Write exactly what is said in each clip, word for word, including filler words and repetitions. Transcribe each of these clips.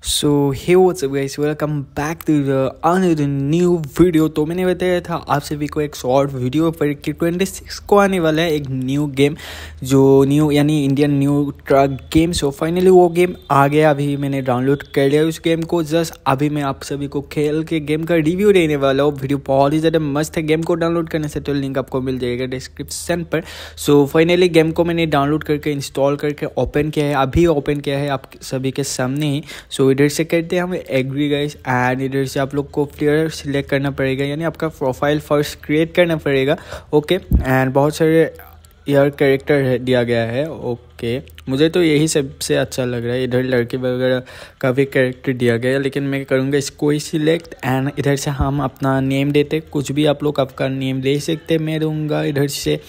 So hey what's up guys, welcome back to the another new video. तो मैंने बताया था आप सभी को एक शॉर्ट वीडियो पर कि ट्वेंटी सिक्स को आने वाला है एक न्यू गेम, जो न्यू यानी Indian new truck game. So finally वो गेम आ गया, अभी मैंने डाउनलोड कर लिया उस गेम को। जस्ट अभी मैं आप सभी को खेल के गेम का रिव्यू देने वाला हूँ। वीडियो बहुत ही ज़्यादा मस्त है। गेम को डाउनलोड करने से तो लिंक आपको मिल जाएगा डिस्क्रिप्शन पर। सो फाइनली गेम को मैंने डाउनलोड करके इंस्टॉल करके ओपन किया है, अभी ओपन किया है आप सभी के सामने ही। सो इधर से करते हैं हम एग्री गाइस, एंड इधर से आप लोग को प्लेयर सिलेक्ट करना पड़ेगा, यानी आपका प्रोफाइल फर्स्ट क्रिएट करना पड़ेगा। ओके, एंड बहुत सारे यार कैरेक्टर दिया गया है। ओके, मुझे तो यही सबसे अच्छा लग रहा है। इधर लड़के वगैरह का भी कैरेक्टर दिया गया है, लेकिन मैं करूँगा इसको ही सिलेक्ट। एंड इधर से हम अपना नेम देते, कुछ भी आप लोग आपका नेम दे सकते। मैं दूँगा इधर से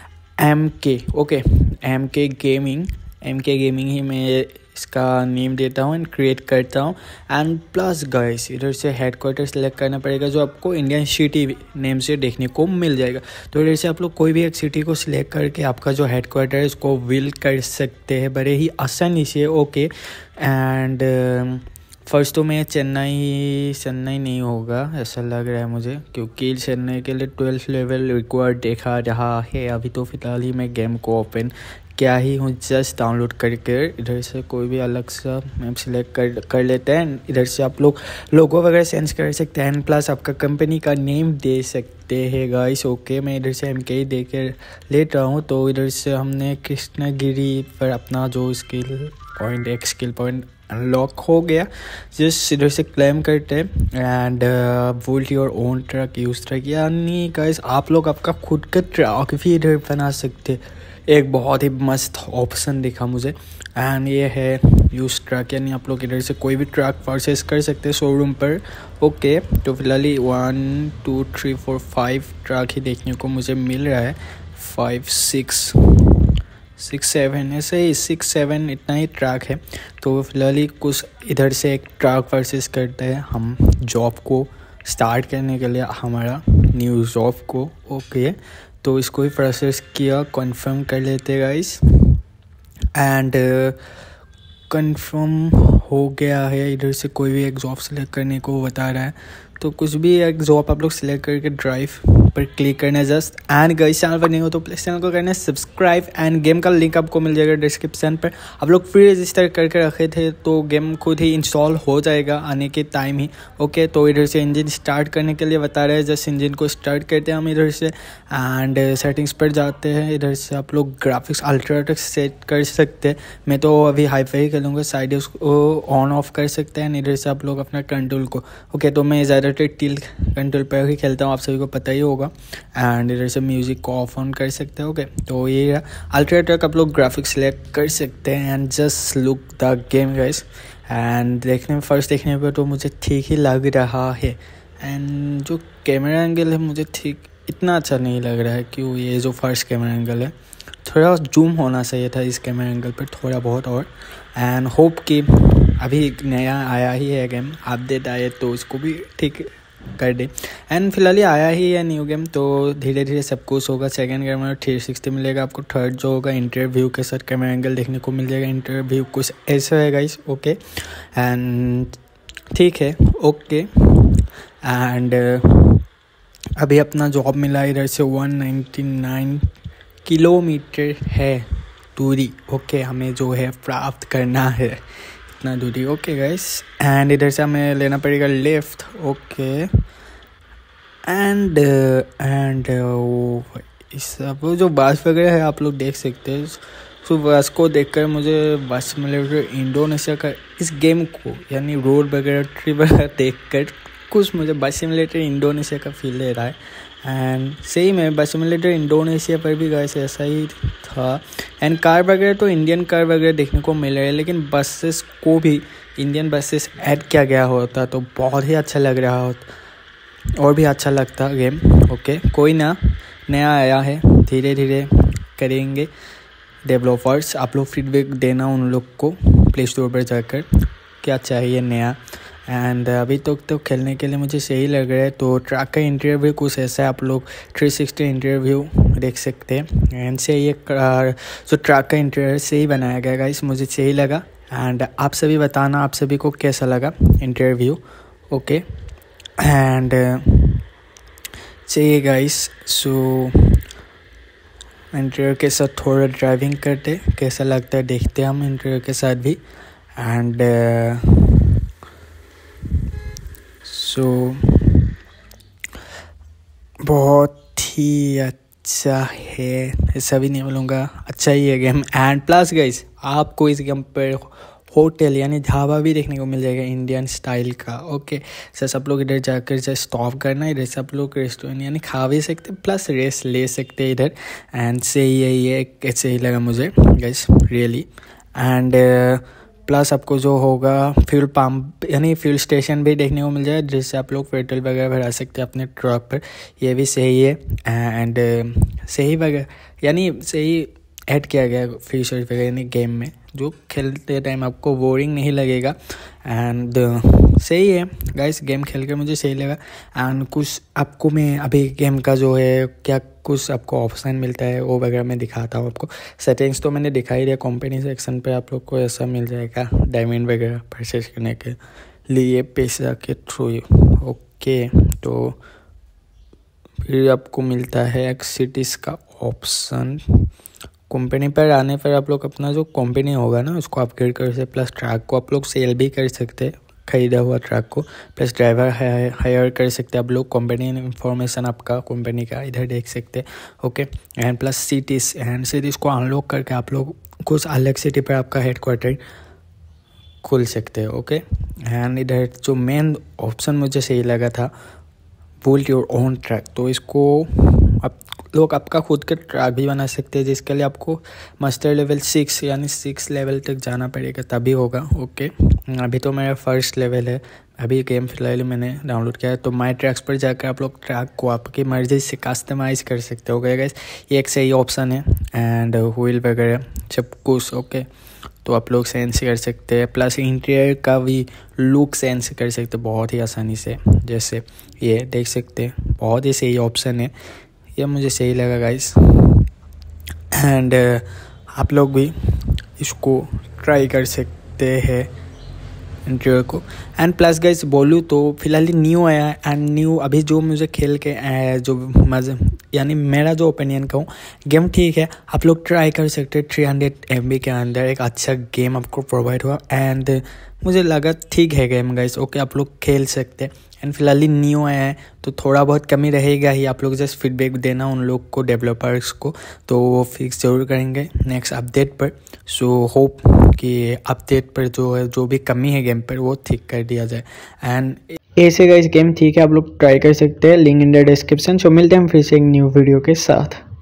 M K. Okay, M K gaming, M K gaming ही मैं इसका नेम देता हूँ एंड क्रिएट करता हूँ। एंड प्लस गाइस इधर से हेडक्वार्टर सेलेक्ट करना पड़ेगा, जो आपको इंडियन सिटी नेम से देखने को मिल जाएगा। तो इधर से आप लोग कोई भी एक सिटी को सिलेक्ट करके आपका जो हेडक्वार्टर है उसको विल कर सकते हैं बड़े ही आसानी से। ओके, एंड फर्स्ट तो मैं चेन्नई चेन्नई नहीं होगा ऐसा लग रहा है मुझे, क्योंकि चेन्नई के लिए ट्वेल्थ लेवल रिक्वायर्ड देखा रहा है। अभी तो फिलहाल ही मैं गेम को ओपन क्या ही हूँ, जस्ट डाउनलोड करके इधर से कोई भी अलग सा मैप सिलेक्ट कर कर लेते हैं। इधर से आप लोग लोगो वगैरह सेंस कर सकते हैं, प्लस आपका कंपनी का नेम दे सकते हैं गाइस। ओके, मैं इधर से एम के ही दे कर लेता हूँ। तो इधर से हमने कृष्णागिरी पर अपना जो स्किल पॉइंट एक स्किल पॉइंट अनलॉक हो गया। जस्ट इधर से क्लेम करते हैं and volt your own truck use truck, यानी गाइस आप लोग आपका खुद का ट्रक भी इधर बना सकते। एक बहुत ही मस्त ऑप्शन दिखा मुझे, एंड ये है यूज ट्रक, यानी आप लोग इधर से कोई भी ट्रक परचेस कर सकते हैं शोरूम पर। ओके, तो फिलहाल ही one two three four five truck ही देखने को मुझे मिल रहा है। फाइव सिक्स सिक्स सेवन ऐसे ही सिक्स सेवन इतना ही ट्रक है। तो फिलहाल ही कुछ इधर से एक ट्रक परचेस करते हैं हम जॉब को स्टार्ट करने के लिए, हमारा न्यू जॉब को। ओके, तो इसको ही प्रोसेस किया, कंफर्म कर लेते गाइस, एंड कंफर्म हो गया है। इधर से कोई भी एक जॉब सेलेक्ट करने को बता रहा है, तो कुछ भी एक जॉब आप लोग सेलेक्ट करके ड्राइव पर क्लिक करना है जस्ट। एंड गाइस चैनल पर नहीं हो तो प्लीज़ चैनल को करना है सब्सक्राइब, एंड गेम का लिंक आपको मिल जाएगा डिस्क्रिप्शन पर। आप लोग फ्री रजिस्टर करके रखे थे तो गेम खुद ही इंस्टॉल हो जाएगा आने के टाइम ही। ओके, तो इधर से इंजन स्टार्ट करने के लिए बता रहे हैं, जस्ट इंजन को स्टार्ट करते हैं हम इधर से, एंड सेटिंग्स पर जाते हैं। इधर से आप लोग ग्राफिक्स अल्ट्रा सेट कर सकते हैं। मैं तो अभी हाई फाई करूँगा, साइड उसको ऑन ऑफ कर सकते हैं। इधर से आप लोग अपना कंट्रोल को, ओके तो मैं ज़्यादातर टिल कंट्रोल पर ही खेलता हूँ, आप सभी को पता ही होगा। एंड इधर से म्यूजिक को ऑफ ऑन कर सकते हैं। ओके, तो ये अल्ट्रा ट्रक आप लोग ग्राफिक्स सेलेक्ट कर सकते हैं, and just look the game guys. And देखने में फर्स्ट देखने पर तो मुझे ठीक ही लग रहा है, एंड जो कैमरा एंगल है मुझे ठीक इतना अच्छा नहीं लग रहा है। क्यों, ये जो फर्स्ट कैमरा एंगल है थोड़ा जूम होना चाहिए था इस कैमरा एंगल पर थोड़ा बहुत और। एंड होप कि अभी नया आया ही है गेम, अपडेट आए तो इसको भी ठीक कर दे। एंड फिलहाल ही आया ही है न्यू गेम, तो धीरे धीरे सब कुछ होगा। सेकंड कैमरा थ्री सिक्सटी मिलेगा आपको, थर्ड जो होगा इंटरव्यू के साथ कैमरा एंगल देखने को मिल जाएगा। इंटरव्यू कुछ ऐसा है गाइस। ओके, एंड ठीक है। ओके, एंड अभी अपना जॉब मिला इधर से वन नाइन्टी नाइन किलोमीटर है दूरी। ओके, हमें जो है प्राप्त करना है इतना दूरी। ओके गाइस, एंड इधर से हमें लेना पड़ेगा लेफ्ट। ओके, एंड एंड इस सब जो बस वगैरह है आप लोग देख सकते हैं। सो बस को देखकर मुझे बस सिमुलेटर इंडोनेशिया का इस गेम को, यानी रोड वगैरह ट्रिप वगैरह देख कर कुछ मुझे बस सिमुलेटर इंडोनेशिया का फील ले रहा है। एंड सही में बस सिमुलेटर इंडोनेशिया पर भी गाइस ऐसा ही था। एंड कार वगैरह तो इंडियन कार वगैरह देखने को मिल रहा है, लेकिन बसेस को भी इंडियन बसेस ऐड किया गया होता तो बहुत ही अच्छा लग रहा होता और भी अच्छा लगता गेम। ओके, कोई ना, नया आया है, धीरे धीरे करेंगे डेवलपर्स। आप लोग फीडबैक देना उन लोग को प्ले स्टोर पर जाकर क्या चाहिए नया। एंड अभी तक तो, तो खेलने के लिए मुझे सही लग रहा है। तो ट्रक का इंटरव्यू कुछ ऐसा है, आप लोग थ्री सिक्सटी इंटरव्यू देख सकते हैं। एंड से ये जो ट्रक का इंटरव्यू सही बनाया गया गाइस, मुझे सही लगा। एंड आप सभी बताना आप सभी को कैसा लगा इंटरव्यू। ओके एंड चाहिए गाइस, सो इंटरव्यू के साथ थोड़ा ड्राइविंग करते कैसा लगता है देखते हम इंटरव्यू के साथ भी। एंड सो बहुत ही अच्छा है, ऐसा भी नहीं बोलूँगा, अच्छा ही है गेम। एंड प्लस गाइस आपको इस गेम पर होटल यानी ढाबा भी देखने को मिल जाएगा इंडियन स्टाइल का। ओके सर सब लोग इधर जाकर जैसे स्टॉप करना, इधर सब लोग रेस्टोरेंट यानी खा भी सकते प्लस रेस्ट ले सकते इधर। एंड सही है ये, कैसे ही लगा मुझे गाइस रियली। एंड प्लस आपको जो होगा फ्यूल पंप यानी फ्यूल स्टेशन भी देखने को मिल जाएगा जिससे आप लोग पेट्रोल वगैरह भरा सकते हैं अपने ट्रक पर, ये भी सही है। एंड सही वगैरह यानी सही ऐड किया गया फीचर वगैरह यानी गेम में, जो खेलते टाइम आपको बोरिंग नहीं लगेगा। एंड सही है गाइस, गेम खेल कर मुझे सही लगा। एंड कुछ आपको मैं अभी गेम का जो है क्या कुछ आपको ऑप्शन मिलता है वो वगैरह मैं दिखाता हूँ आपको। सेटिंग्स तो मैंने दिखाई दिया, कंपनी सेक्शन पे आप लोग को ऐसा मिल जाएगा डायमंड वगैरह परचेज करने के लिए पैसा के थ्रू। ओके तो फिर आपको मिलता है एक्सिटीज का ऑप्शन। कंपनी पर आने पर आप लोग अपना जो कंपनी होगा ना उसको अपग्रेड कर सकते, प्लस ट्रक को आप लोग सेल भी कर सकते हैं खरीदा हुआ ट्रक को, प्लस ड्राइवर हायर कर सकते हैं आप लोग। कंपनी इन्फॉर्मेशन आपका कंपनी का इधर देख सकते हैं। Okay and plus cities and cities को अनलॉक करके आप लोग कुछ अलग सिटी पर आपका हेड क्वार्टर खोल सकते हैं। ओके एंड इधर जो मेन ऑप्शन मुझे सही लगा था बिल्ड योर ओन ट्रक, तो इसको आप लोग आपका खुद का ट्रक भी बना सकते हैं जिसके लिए आपको मास्टर लेवल सिक्स यानी सिक्स लेवल तक जाना पड़ेगा तभी होगा। ओके अभी तो मेरा फर्स्ट लेवल है, अभी गेम फिलहाल मैंने डाउनलोड किया है। तो माई ट्रैक्स पर जाकर आप लोग ट्रैक को आपकी मर्जी से कस्टमाइज कर सकते हो गाइस, ये एक सही ऑप्शन है। एंड व्हील वगैरह सब कुछ ओके तो आप लोग सेंस कर सकते हैं, प्लस इंटीरियर का भी लुक सेंस कर सकते हैं बहुत ही आसानी से, जैसे ये देख सकते हैं बहुत ही सही ऑप्शन है, ये मुझे सही लगा गाइस। एंड आप लोग भी इसको ट्राई कर सकते हैं इंटीरियर को। एंड प्लस गाइस बोलूँ तो फिलहाल न्यू आया है एंड न्यू अभी जो मुझे खेल के आया जो मज़ा यानी मेरा जो ओपिनियन कहूँ गेम ठीक है, आप लोग ट्राई कर सकते हैं। थ्री हंड्रेड एम बी के अंदर एक अच्छा गेम आपको प्रोवाइड हुआ एंड मुझे लगा ठीक है गेम गाइस। ओके आप लोग खेल सकते हैं एंड फिलहाल न्यू आया है तो थोड़ा बहुत कमी रहेगा ही, आप लोग जस्ट फीडबैक देना उन लोग को डेवलपर्स को, तो वो फिक्स ज़रूर करेंगे नेक्स्ट अपडेट पर। सो होप कि अपडेट पर जो है जो भी कमी है गेम पर वो ठीक कर दिया जाए। एंड ऐसे गाइस गेम ठीक है, आप लोग ट्राई कर सकते हैं, link in the description. So मिलते हैं हम फिर से एक न्यू वीडियो के साथ।